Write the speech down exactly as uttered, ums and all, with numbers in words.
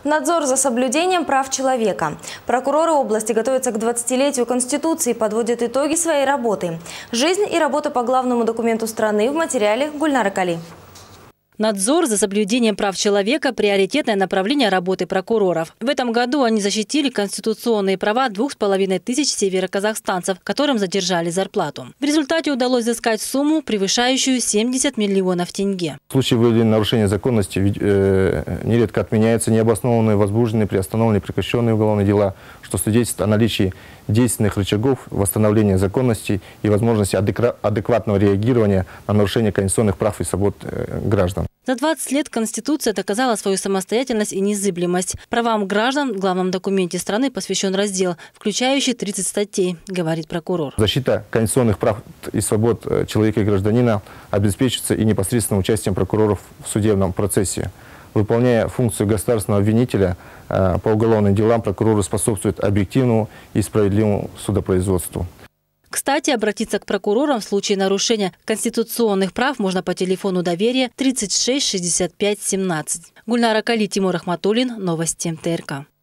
Надзор за соблюдением прав человека. Прокуроры области готовятся к двадцатилетию Конституции и подводят итоги своей работы. Жизнь и работа по главному документу страны в материале Гульнара Кали. Надзор за соблюдением прав человека – приоритетное направление работы прокуроров. В этом году они защитили конституционные права двух с половиной тысяч североказахстанцев, которым задержали зарплату. В результате удалось взыскать сумму, превышающую семьдесят миллионов тенге. В случае выявления нарушения законности э, нередко отменяются необоснованные, возбужденные, приостановленные, прекращенные уголовные дела, что свидетельствует о наличии действенных рычагов восстановления законности и возможности адекватного реагирования на нарушение конституционных прав и свобод э, граждан. За двадцать лет Конституция доказала свою самостоятельность и незыблемость. Правам граждан в главном документе страны посвящен раздел, включающий тридцать статей, говорит прокурор. Защита конституционных прав и свобод человека и гражданина обеспечивается и непосредственным участием прокуроров в судебном процессе. Выполняя функцию государственного обвинителя по уголовным делам, прокуроры способствуют объективному и справедливому судопроизводству. Кстати, обратиться к прокурорам в случае нарушения конституционных прав можно по телефону доверия тридцать шесть шестьдесят пять семнадцать. Гульнара Кали, Тимур Ахматуллин. Новости ТРК.